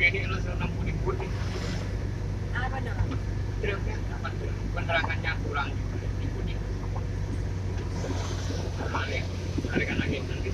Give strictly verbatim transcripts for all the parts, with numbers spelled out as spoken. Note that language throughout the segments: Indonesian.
ini langsung enam puluh ribu nih. Apa namanya? Drumnya apa? Penerangannya kurang di kuning. Balik, balikan lagi nanti.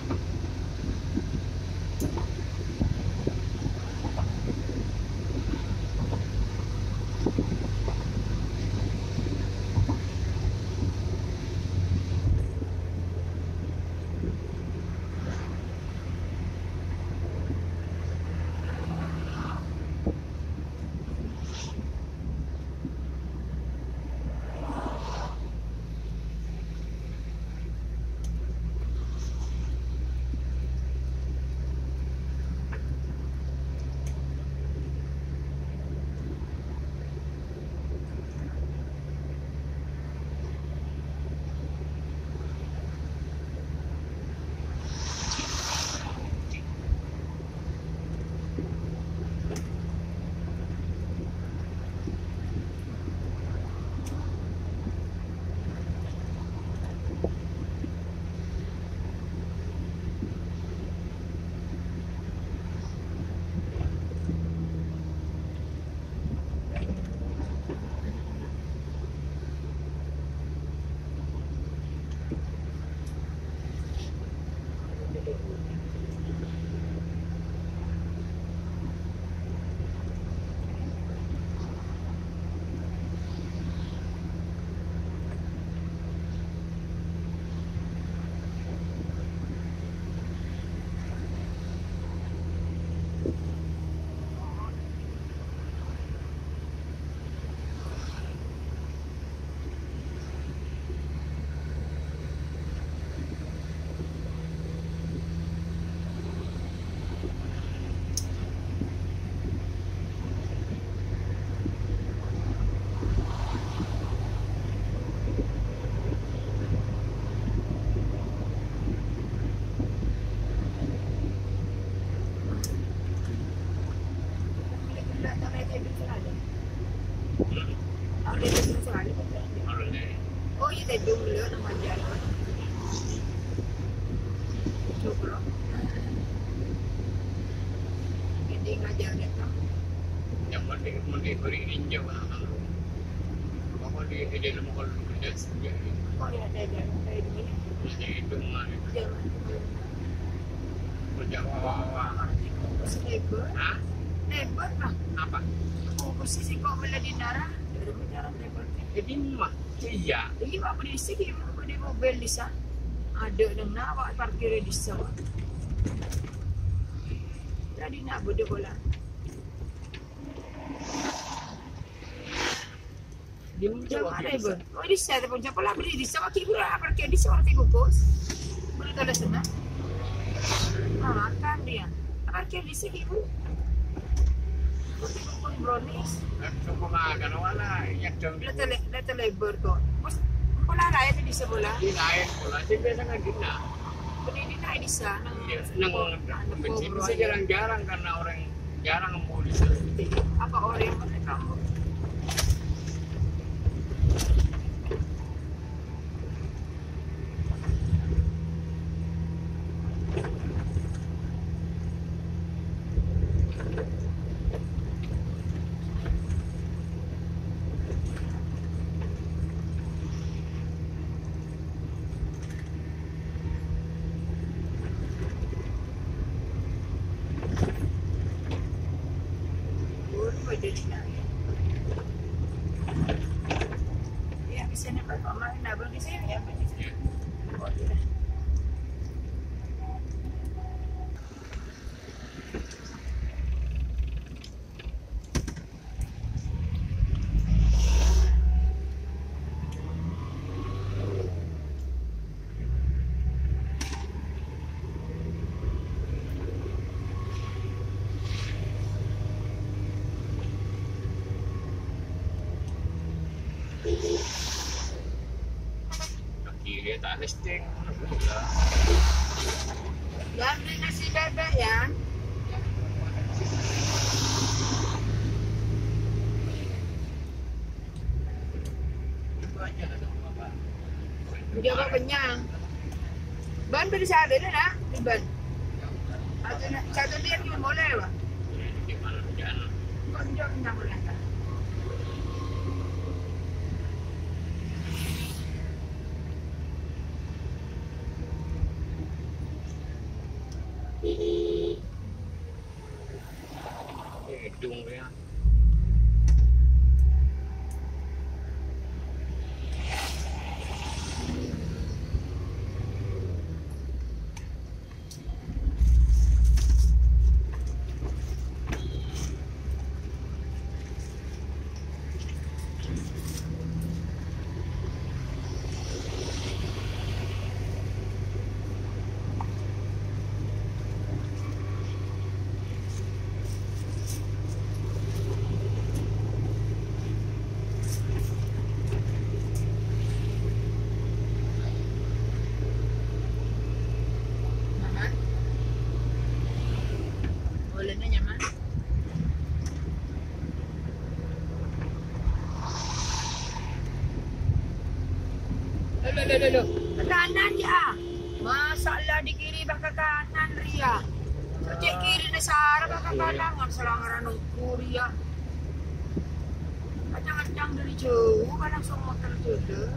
Oh iya tadi dulu nama jalan. Coba. Jadi ngajar deh kan. Yang penting penting beri ninja mana lu. Kamu di di dalam kalau kerja sendiri. Oh ya ada ada kayak gini. Jadi itu mah Jangan. berjawab. Lebar. Hah? Lebar lah. Apa? Oh posisi kok meladi darah. Dari jalan lebar. Jadi mah iya. Ini apa di sini? Apa di mobil di sana? Ada nang nawa parkir di sana. Jadi nak bodoh bola. Di mana Jangan ada ibu. Oh di sana pun siapa lah beli di sana kibur lah parkir di sana tiga bos. Boleh ada sana. Ah kan dia. Parkir di sini ibu. Pun brownies. Cukup makan wala yang jam di Letak letak lebar kok. Bos bola lain di sebelah. di lain bola sih biasa nggak gina. Beli di naik di sana. Iya, nang bensin bisa jarang-jarang karena orang jarang mau di sana. Apa orang mereka? Ya bisa nampak main double di sini ya. Oh, iya. Kiri tak listing. Jangan beli nasi bebek ya. Jaga kenyang. Ban beli satu dah, di ban. Satu satu dia ni boleh lah. Di mana Jangan. Konjok nang boleh kan. Hidung dia. Boleh na nyaman. Lolo, lolo, lolo. Ke kanan je. Masalah di kiri bakal kanan Ria. Cek kiri ni Sarah bakal kanan. Ngan selangaran ukur Ria. Kacang-kacang dari jauh kan langsung motor jodoh.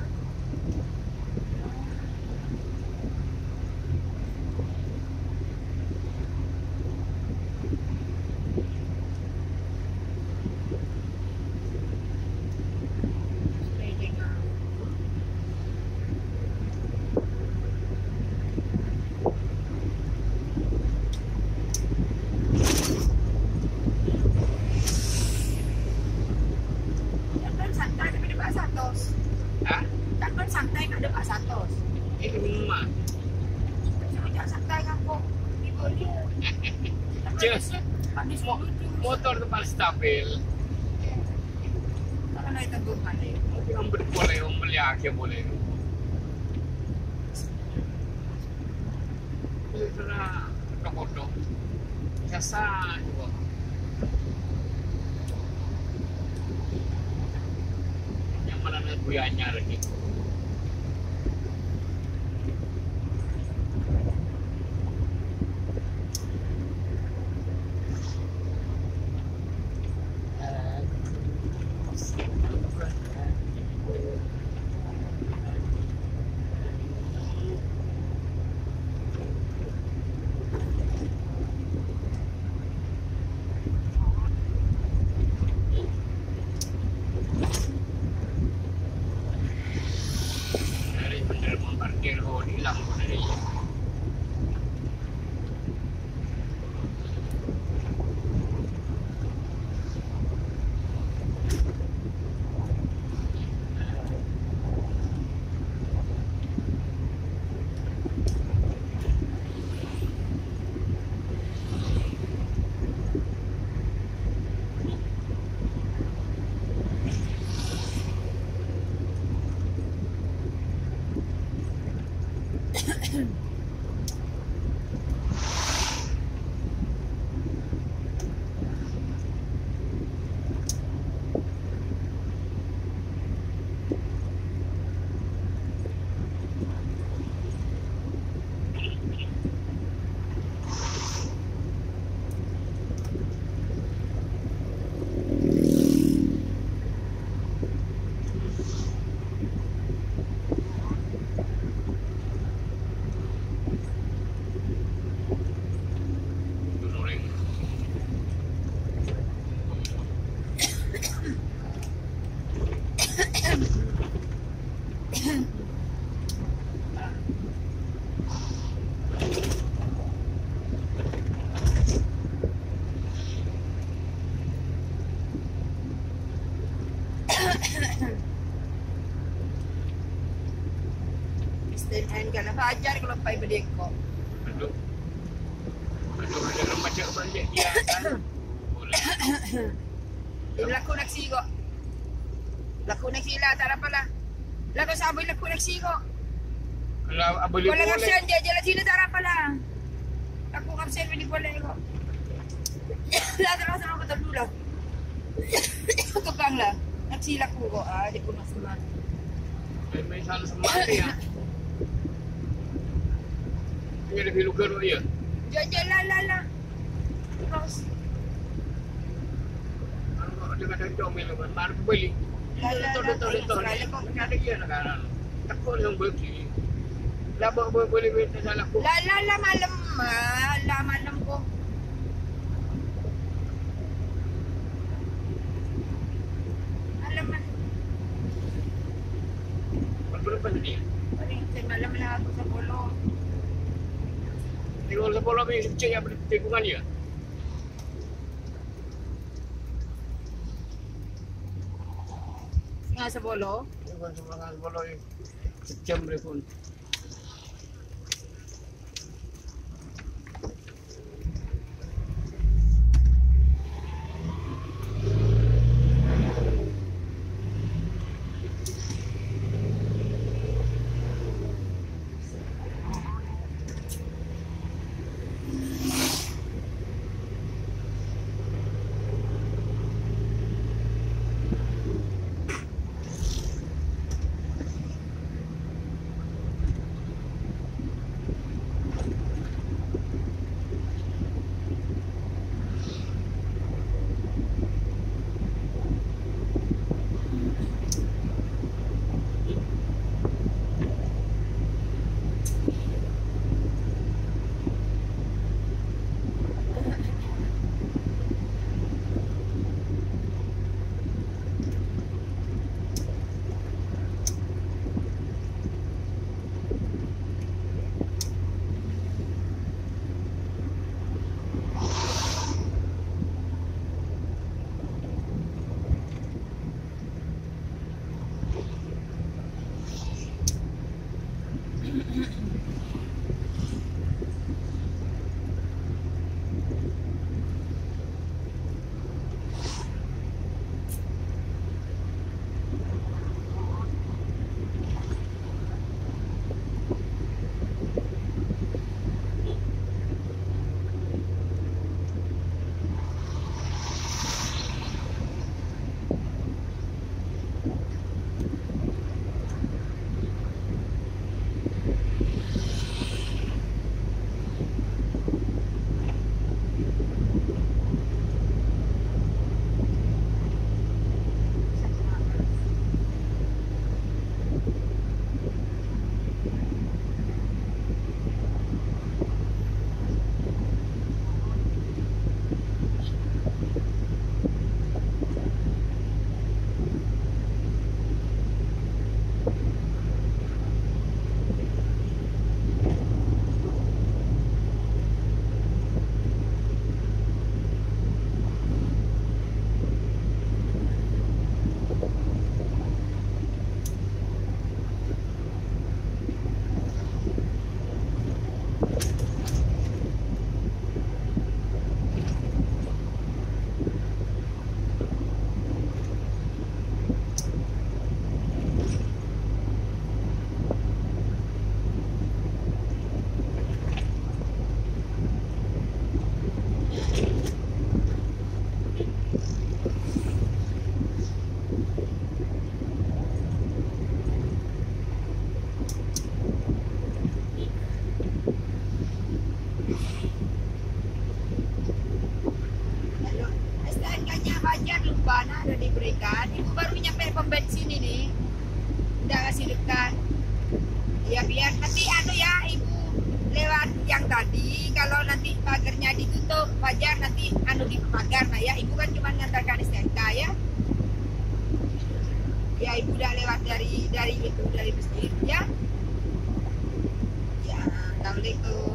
Hah? Takkan santai kat dekat Santos. Eh, rumah. Jangan santai kan kok. Di boleh. Just Panis mo. motor tempat stabil. Takkan naik tanggung kali. Yang boleh, yang boleh, yang boleh. Karena kodok-kodok. Biasa juga. Yang mana ada buyanya lagi. Dari bener memparkir oh hilang dari. Stand hand kan apa ajar kalau pai berdengkok. Aduh. Aduh, ada orang baca balik dia kan. Boleh. Dia laku nak si kok. Laku nak si lah tak apa lah. Laku sabar laku nak si kok. Kalau boleh Boleh boleh. absen dia jalan sini tak apa lah. Laku absen boleh boleh kok. Lah terus sama betul dulu lah. Tukang lah. Nak si laku kok. Ah dia pun masih mana. Main sana semangat ya. Ini ada bilukan ya. Jalan lah lah lah. Terus. kadang-kadang comel kan, baru beli. Lala, Itu itu itu sekali ini kok. ada dia sekarang. Takut yang beli. Lah boleh boleh beli salah ko. Lala, lala, malam, lala, malam ko. Alam mo, Berapa tadi? paring sa malam lang ako sa polo. Tinggal sepuluh minit cek yang bertikungan ya. Nga sa polo? Tinggal sepuluh ini. Jam berapa? Bana udah diberikan. Ibu baru nyampe pom bensin ini, udah kasih dekat. Ya biar nanti anu ya ibu lewat yang tadi, kalau nanti pagarnya ditutup Fajar nanti anu di pagar. Nah ya ibu kan cuma ngantarkan S T N K ya. Ya ibu udah lewat dari dari itu dari masjid ya. Ya, assalamualaikum.